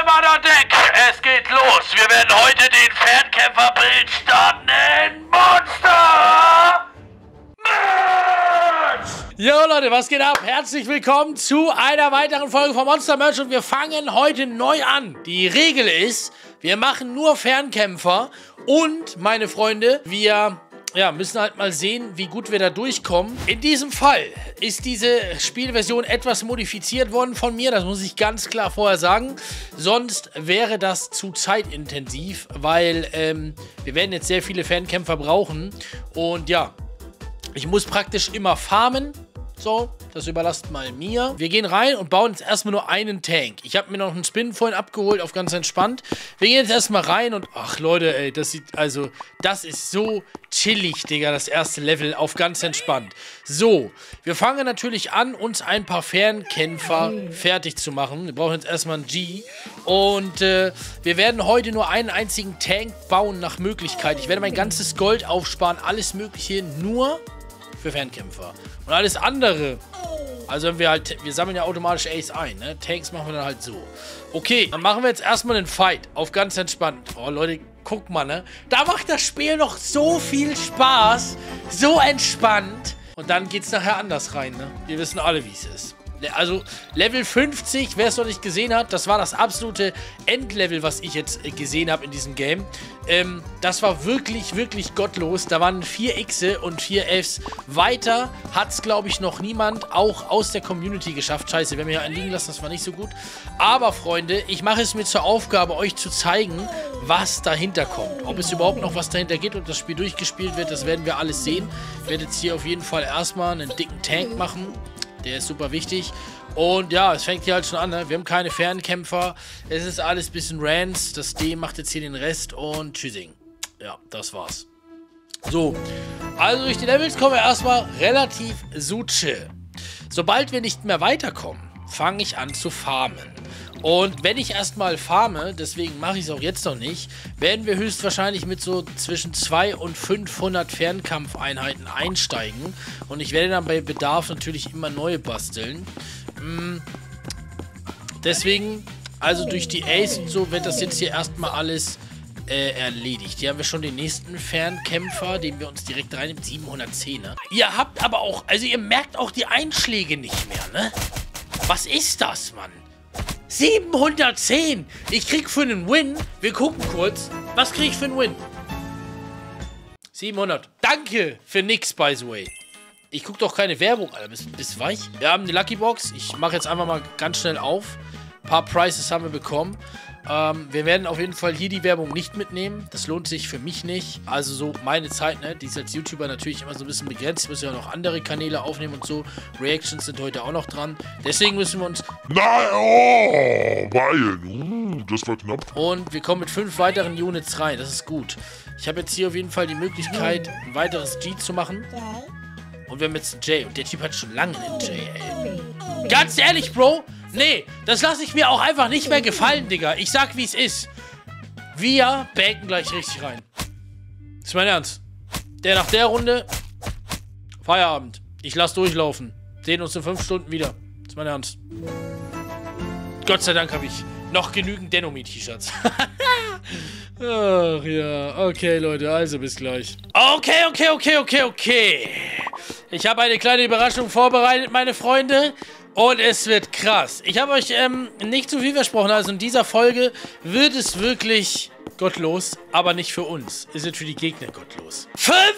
Mann an Deck! Es geht los! Wir werden heute den Fernkämpfer-Bild starten in Monster Merch! Jo Leute, was geht ab? Herzlich willkommen zu einer weiteren Folge von Monster Merch und wir fangen heute neu an. Die Regel ist, wir machen nur Fernkämpfer und, meine Freunde, wir müssen halt mal sehen, wie gut wir da durchkommen. In diesem Fall ist diese Spielversion etwas modifiziert worden von mir. Das muss ich ganz klar vorher sagen. Sonst wäre das zu zeitintensiv, weil wir werden jetzt sehr viele Fernkämpfer brauchen. Und ja, ich muss praktisch immer farmen. So, das überlasst mal mir. Wir gehen rein und bauen jetzt erstmal nur einen Tank. Ich habe mir noch einen Spin vorhin abgeholt, auf ganz entspannt. Wir gehen jetzt erstmal rein und, ach Leute, ey, das ist so chillig, Digga, das erste Level, auf ganz entspannt. So, wir fangen natürlich an, uns ein paar Fernkämpfer fertig zu machen. Wir brauchen jetzt erstmal einen G. Und wir werden heute nur einen einzigen Tank bauen nach Möglichkeit. Ich werde mein ganzes Gold aufsparen, alles Mögliche nur für Fernkämpfer. Und alles andere, also wir sammeln ja automatisch Ace ein, ne? Tanks machen wir dann halt so. Okay, dann machen wir jetzt erstmal einen Fight, auf ganz entspannt. Oh Leute, guck mal, ne? Da macht das Spiel noch so viel Spaß, so entspannt. Und dann geht's nachher anders rein, ne? Wir wissen alle, wie es ist. Also Level 50, wer es noch nicht gesehen hat, das war das absolute Endlevel, was ich jetzt gesehen habe in diesem Game. Das war wirklich, wirklich gottlos. Da waren 4 Xe und 4 Fs. Weiter hat es, glaube ich, noch niemand auch aus der Community geschafft. Scheiße, wir haben hier einen liegen lassen, das war nicht so gut. Aber, Freunde, ich mache es mir zur Aufgabe, euch zu zeigen, was dahinter kommt. Ob es überhaupt noch was dahinter geht und das Spiel durchgespielt wird, das werden wir alles sehen. Ich werde jetzt hier auf jeden Fall erstmal einen dicken Tank machen. Der ist super wichtig. Und ja, es fängt hier halt schon an, ne? Wir haben keine Fernkämpfer. Es ist alles ein bisschen Rants. Das D macht jetzt hier den Rest und tschüssing. Ja, das war's. So, also durch die Levels kommen wir erstmal relativ suche. Sobald wir nicht mehr weiterkommen, fange ich an zu farmen. Und wenn ich erstmal farme, deswegen mache ich es auch jetzt noch nicht, werden wir höchstwahrscheinlich mit so zwischen 200 und 500 Fernkampfeinheiten einsteigen. Und ich werde dann bei Bedarf natürlich immer neue basteln. Deswegen, also durch die Ace und so, wird das jetzt hier erstmal alles erledigt. Hier haben wir schon den nächsten Fernkämpfer, den wir uns direkt reinnehmen. 710er. Ihr habt aber auch, also ihr merkt auch die Einschläge nicht mehr, ne? Was ist das, Mann? 710! Ich krieg für einen Win, wir gucken kurz, was krieg ich für einen Win? 700. Danke für nix, by the way. Ich guck doch keine Werbung, Alter, bist weich. Wir haben die Lucky Box, ich mache jetzt einfach mal ganz schnell auf. Ein paar Prices haben wir bekommen. Wir werden auf jeden Fall hier die Werbung nicht mitnehmen. Das lohnt sich für mich nicht. Also so meine Zeit, ne? Die ist als YouTuber natürlich immer so ein bisschen begrenzt. Ich muss ja noch andere Kanäle aufnehmen und so. Reactions sind heute auch noch dran. Deswegen müssen wir uns... Nein, oh, weil, das war knapp. Und wir kommen mit 5 weiteren Units rein. Das ist gut. Ich habe jetzt hier auf jeden Fall die Möglichkeit, ein weiteres G zu machen. Und wir haben jetzt einen J. Und der Typ hat schon lange einen J, ey. Ganz ehrlich, Bro... Nee, das lasse ich mir auch einfach nicht mehr gefallen, Digga. Ich sag, wie es ist. Wir baiten gleich richtig rein. Das ist mein Ernst. Der nach der Runde... Feierabend. Ich lass durchlaufen. Sehen uns in 5 Stunden wieder. Das ist mein Ernst. Gott sei Dank habe ich noch genügend Denomi-T-Shirts. Ach ja. Okay, Leute. Also bis gleich. Okay. Ich habe eine kleine Überraschung vorbereitet, meine Freunde. Und es wird krass. Ich habe euch nicht zu viel versprochen. Also in dieser Folge wird es wirklich gottlos, aber nicht für uns. Es wird für die Gegner gottlos.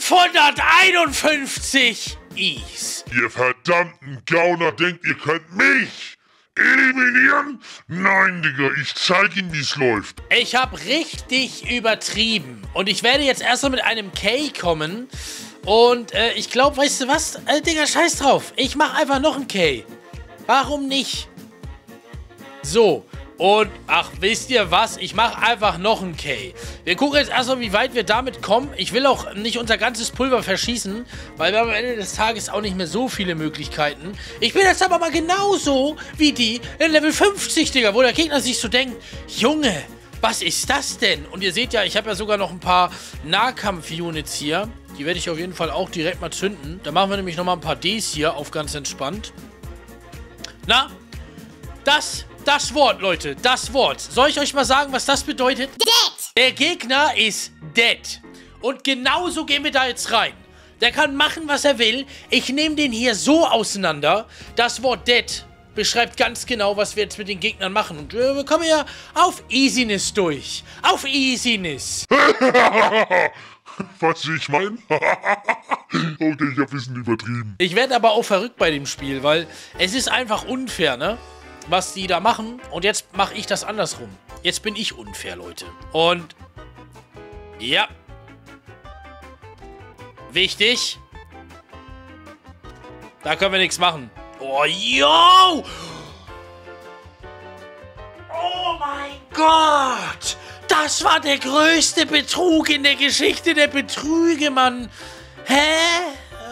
551 Is. Ihr verdammten Gauner denkt, ihr könnt mich eliminieren? Nein, Digga, ich zeig Ihnen, wie es läuft. Ich habe richtig übertrieben. Und ich werde jetzt erstmal mit einem K kommen. Und ich glaube, weißt du was? Digga, scheiß drauf. Ich mache einfach noch ein K. Warum nicht? So, und, ach, wisst ihr was? Ich mache einfach noch ein K. Wir gucken jetzt erstmal, wie weit wir damit kommen. Ich will auch nicht unser ganzes Pulver verschießen, weil wir haben am Ende des Tages auch nicht mehr so viele Möglichkeiten. Ich bin jetzt aber mal genauso wie die in Level 50, Digga, wo der Gegner sich so denkt, Junge, was ist das denn? Und ihr seht ja, ich habe ja sogar noch ein paar Nahkampf-Units hier. Die werde ich auf jeden Fall auch direkt mal zünden. Da machen wir nämlich nochmal ein paar Ds hier auf ganz entspannt. Na, das Das Wort, Leute, das Wort. Soll ich euch mal sagen, was das bedeutet? Dead. Der Gegner ist dead. Und genauso gehen wir da jetzt rein. Der kann machen, was er will. Ich nehme den hier so auseinander. Das Wort dead beschreibt ganz genau, was wir jetzt mit den Gegnern machen. Und wir kommen ja auf Easiness durch. Auf Easiness. Was ich meine? Okay, ich hab ein bisschen übertrieben. Ich werde aber auch verrückt bei dem Spiel, weil es ist einfach unfair, ne? Was die da machen. Und jetzt mache ich das andersrum. Jetzt bin ich unfair, Leute. Und ja. Wichtig. Da können wir nichts machen. Oh, yo! Oh mein Gott! Das war der größte Betrug in der Geschichte der Betrüge, Mann. Hä?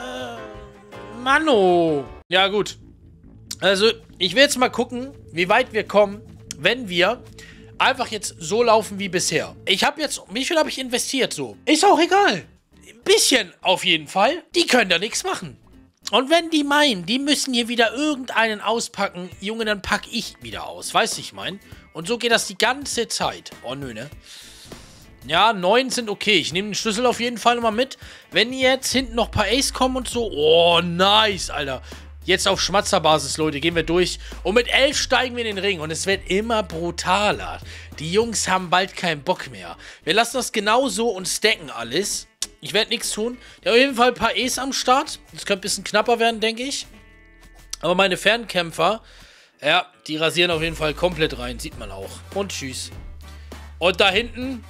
Manno. Ja, gut. Also, ich will jetzt mal gucken, wie weit wir kommen, wenn wir einfach jetzt so laufen wie bisher. Ich habe jetzt... Wie viel habe ich investiert so? Ist auch egal. Ein bisschen auf jeden Fall. Die können da nichts machen. Und wenn die meinen, die müssen hier wieder irgendeinen auspacken, Junge, dann pack ich wieder aus. Weißt du, ich mein? Und so geht das die ganze Zeit. Oh, nö, ne? Ja, 9 sind okay. Ich nehme den Schlüssel auf jeden Fall nochmal mit. Wenn jetzt hinten noch ein paar Ace kommen und so. Oh, nice, Alter. Jetzt auf Schmatzerbasis, Leute, gehen wir durch. Und mit 11 steigen wir in den Ring. Und es wird immer brutaler. Die Jungs haben bald keinen Bock mehr. Wir lassen das genauso und stacken alles. Ich werde nichts tun. Der hat auf jeden Fall ein paar Ace am Start. Das könnte ein bisschen knapper werden, denke ich. Aber meine Fernkämpfer, ja, die rasieren auf jeden Fall komplett rein. Sieht man auch. Und tschüss. Und da hinten...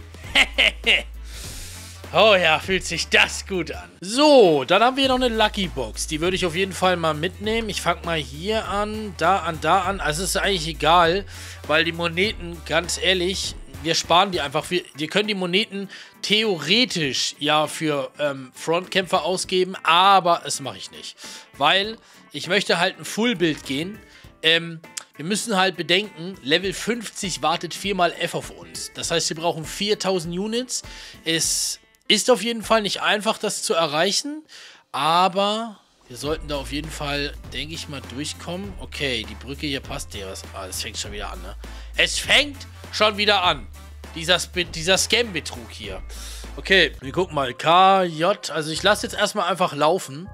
Oh ja, fühlt sich das gut an. So, dann haben wir hier noch eine Lucky Box. Die würde ich auf jeden Fall mal mitnehmen. Ich fange mal hier an, da an, da an. Also ist eigentlich egal, weil die Moneten, ganz ehrlich, wir sparen die einfach. Wir können die Moneten theoretisch ja für Frontkämpfer ausgeben, aber das mache ich nicht. Weil ich möchte halt ein Fullbild gehen. Wir müssen halt bedenken, Level 50 wartet 4x F auf uns. Das heißt, wir brauchen 4000 Units. Es ist auf jeden Fall nicht einfach, das zu erreichen. Aber wir sollten da auf jeden Fall, denke ich mal, durchkommen. Okay, die Brücke hier passt. Es fängt schon wieder an, ne? Es fängt schon wieder an. Dieser Scam-Betrug hier. Okay, wir gucken mal. KJ, also ich lasse jetzt erstmal einfach laufen.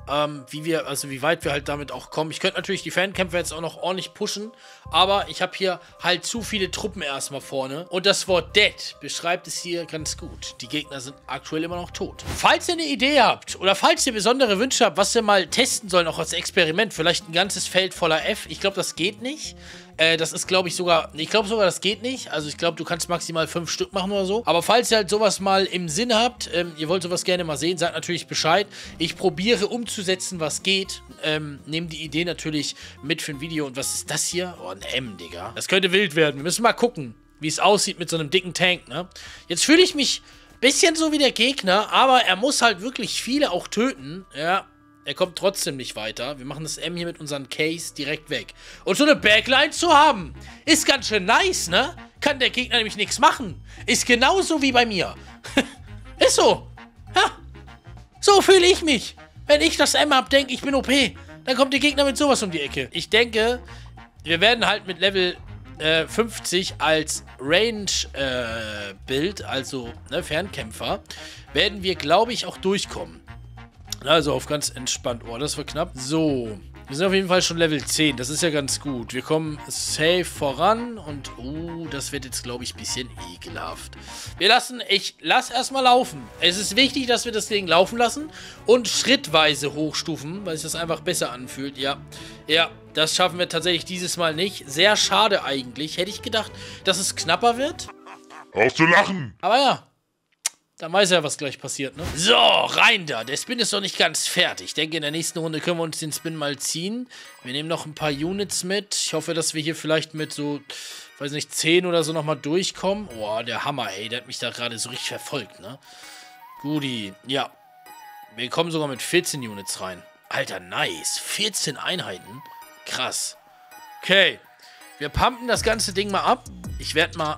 Wie weit wir halt damit auch kommen. Ich könnte natürlich die Fernkämpfer jetzt auch noch ordentlich pushen, aber ich habe hier halt zu viele Truppen erstmal vorne. Und das Wort Dead beschreibt es hier ganz gut. Die Gegner sind aktuell immer noch tot. Falls ihr eine Idee habt oder falls ihr besondere Wünsche habt, was wir mal testen sollen, auch als Experiment, vielleicht ein ganzes Feld voller F. Ich glaube, das geht nicht. Das ist, glaube ich, sogar... Ich glaube sogar, das geht nicht. Also ich glaube, du kannst maximal 5 Stück machen oder so. Aber falls ihr halt sowas mal im Sinn habt, ihr wollt sowas gerne mal sehen, sagt natürlich Bescheid. Ich probiere umzusetzen, was geht. Nehme die Idee natürlich mit für ein Video. Und was ist das hier? Oh, ein M, Digga. Das könnte wild werden. Wir müssen mal gucken, wie es aussieht mit so einem dicken Tank, ne? Jetzt fühle ich mich ein bisschen so wie der Gegner, aber er muss halt wirklich viele auch töten. Ja. Er kommt trotzdem nicht weiter. Wir machen das M hier mit unserem Case direkt weg. Und so eine Backline zu haben, ist ganz schön nice, ne? Kann der Gegner nämlich nichts machen. Ist genauso wie bei mir. Ist so. Ja. So fühle ich mich. Wenn ich das M hab, denke ich bin OP. Dann kommt der Gegner mit sowas um die Ecke. Ich denke, wir werden halt mit Level 50 als Range-Bild, also ne, Fernkämpfer, werden wir, glaube ich, auch durchkommen. Also auf ganz entspannt. Oh, das war knapp. So, wir sind auf jeden Fall schon Level 10. Das ist ja ganz gut. Wir kommen safe voran und das wird jetzt, glaube ich, ein bisschen ekelhaft. Ich lasse erstmal laufen. Es ist wichtig, dass wir das Ding laufen lassen und schrittweise hochstufen, weil sich das einfach besser anfühlt. Ja, das schaffen wir tatsächlich dieses Mal nicht. Sehr schade eigentlich. Hätte ich gedacht, dass es knapper wird. Auf zu lachen! Aber ja. Dann weiß er, was gleich passiert, ne? So, rein da. Der Spin ist noch nicht ganz fertig. Ich denke, in der nächsten Runde können wir uns den Spin mal ziehen. Wir nehmen noch ein paar Units mit. Ich hoffe, dass wir hier vielleicht mit so, weiß nicht, 10 oder so nochmal durchkommen. Boah, der Hammer, ey. Der hat mich da gerade so richtig verfolgt, ne? Guti. Ja. Wir kommen sogar mit 14 Units rein. Alter, nice. 14 Einheiten. Krass. Okay. Wir pumpen das ganze Ding mal ab. Ich werde mal...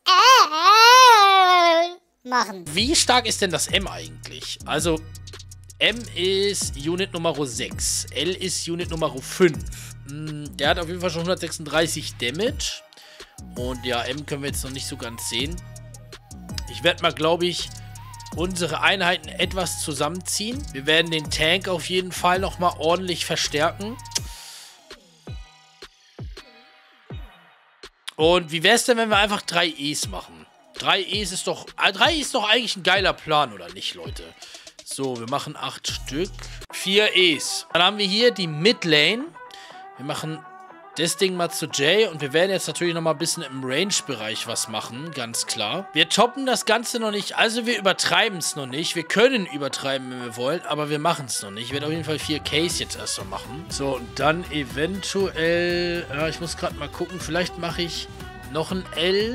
machen. Wie stark ist denn das M eigentlich? Also, M ist Unit Nummer 6. L ist Unit Nummer 5. Der hat auf jeden Fall schon 136 Damage. Und ja, M können wir jetzt noch nicht so ganz sehen. Ich werde mal, glaube ich, unsere Einheiten etwas zusammenziehen. Wir werden den Tank auf jeden Fall nochmal ordentlich verstärken. Und wie wäre es denn, wenn wir einfach 3 E's machen? 3 E's ist doch eigentlich ein geiler Plan, oder nicht, Leute? So, wir machen 8 Stück. 4 E's. Dann haben wir hier die Midlane. Wir machen das Ding mal zu Jay. Und wir werden jetzt natürlich nochmal ein bisschen im Range-Bereich was machen, ganz klar. Wir toppen das Ganze noch nicht. Also wir übertreiben es noch nicht. Wir können übertreiben, wenn wir wollen. Aber wir machen es noch nicht. Ich werde auf jeden Fall 4 Ks jetzt erstmal machen. So, und dann eventuell... Ja, ich muss gerade mal gucken. Vielleicht mache ich noch ein L.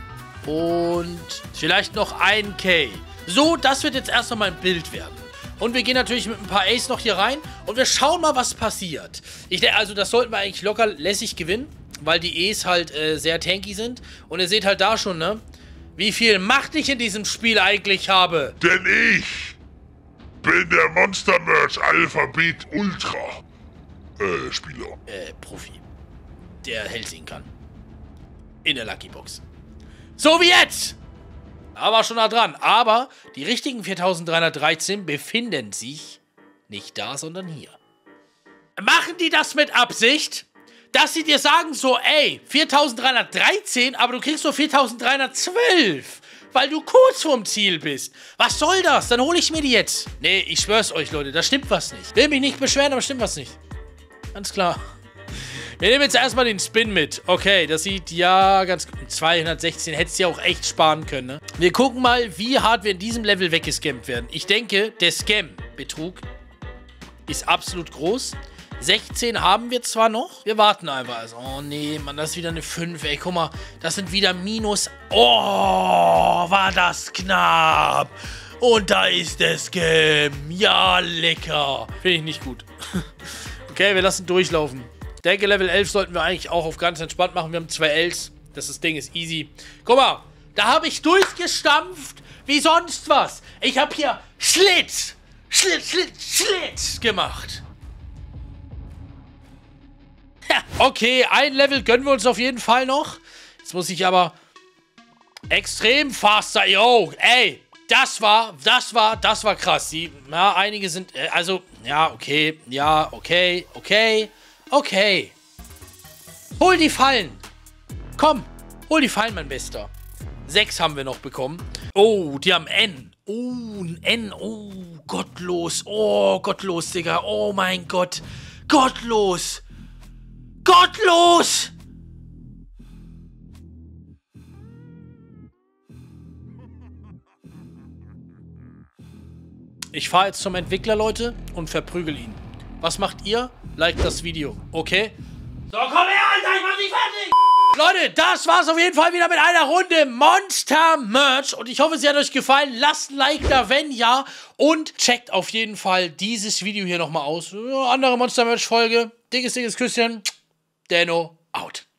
Und vielleicht noch ein K. So, das wird jetzt erst noch mal ein Bild werden. Und wir gehen natürlich mit ein paar Ace noch hier rein. Und wir schauen mal, was passiert. Ich denke, also das sollten wir eigentlich locker lässig gewinnen. Weil die Ace halt sehr tanky sind. Und ihr seht halt da schon, ne? Wie viel Macht ich in diesem Spiel eigentlich habe. Denn ich bin der Monster Merch Alphabet Ultra Spieler. Profi. Der hell sehen kann. In der Lucky Box. So wie jetzt! Aber schon nah dran. Aber die richtigen 4313 befinden sich nicht da, sondern hier. Machen die das mit Absicht? Dass sie dir sagen so, ey, 4313, aber du kriegst nur 4312. Weil du kurz vorm Ziel bist. Was soll das? Dann hole ich mir die jetzt. Nee, ich schwör's euch, Leute, da stimmt was nicht. Will mich nicht beschweren, aber stimmt was nicht. Ganz klar. Wir nehmen jetzt erstmal den Spin mit. Okay, das sieht ja ganz gut. 216 hättest du ja auch echt sparen können, ne? Wir gucken mal, wie hart wir in diesem Level weggescampt werden. Ich denke, der Scam-Betrug ist absolut groß. 16 haben wir zwar noch. Wir warten einfach. Also, oh nee, Mann, das ist wieder eine 5. Ey, guck mal, das sind wieder minus... Oh, war das knapp. Und da ist der Scam. Ja, lecker. Finde ich nicht gut. Okay, wir lassen durchlaufen. Ich denke, Level 11 sollten wir eigentlich auch auf ganz entspannt machen. Wir haben 2 Ls. Das Ding ist easy. Guck mal, da habe ich durchgestampft wie sonst was. Ich habe hier Schlitt gemacht. Ja, okay, ein Level gönnen wir uns auf jeden Fall noch. Jetzt muss ich aber extrem faster. Yo, ey, das war krass. Ja, einige sind, also, ja, okay, Okay. Hol die Fallen. Komm, hol die Fallen, mein Bester. 6 haben wir noch bekommen. Oh, die haben N. Oh, ein N. Oh, gottlos. Oh, gottlos, Digga. Oh mein Gott. Gottlos. Gottlos. Ich fahre jetzt zum Entwickler, Leute, und verprügel ihn. Was macht ihr? Like das Video, okay? So, komm her, Alter, ich mach dich fertig! Leute, das war's auf jeden Fall wieder mit einer Runde Monster Merch. Und ich hoffe, es hat euch gefallen. Lasst ein Like da, wenn ja. Und checkt auf jeden Fall dieses Video hier nochmal aus. Andere Monster Merch Folge. Dickes Küsschen. Dano, out.